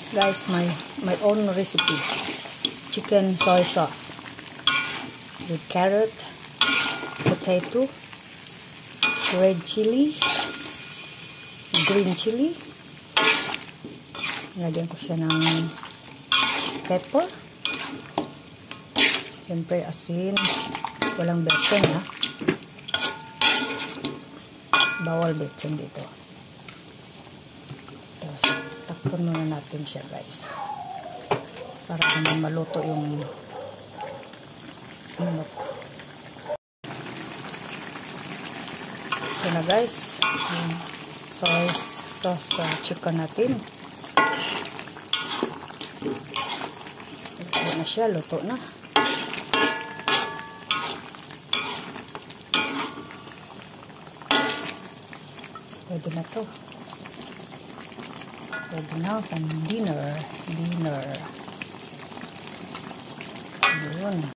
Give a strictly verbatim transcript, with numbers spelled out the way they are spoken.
guys, my my own recipe. Chicken soy sauce with carrot, potato, red chili, green chili. Lagyan ko siya ng pepper. Siyempre asin. Walang betsin, ha. Bawal betsin dito. Tapos takpan muna natin siya, guys, para naman maluto yung manok. Ito na, guys, yung soy sauce uh, chicken natin. Ito na siya, luto na. Pwede na to. Pwede na pang dinner. Dinner. Ayun.